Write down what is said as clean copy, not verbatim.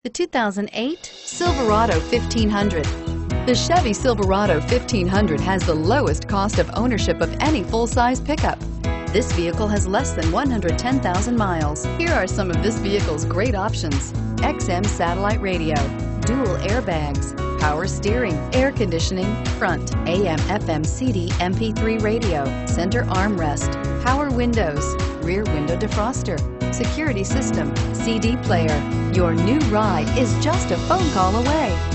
The 2008 Silverado 1500. The Chevy Silverado 1500 has the lowest cost of ownership of any full-size pickup. This vehicle has less than 110,000 miles. Here are some of this vehicle's great options: XM satellite radio, dual airbags, power steering, air conditioning, front, AM, FM, CD, MP3 radio, center armrest, power windows, rear window defroster, security system, CD player. Your new ride is just a phone call away.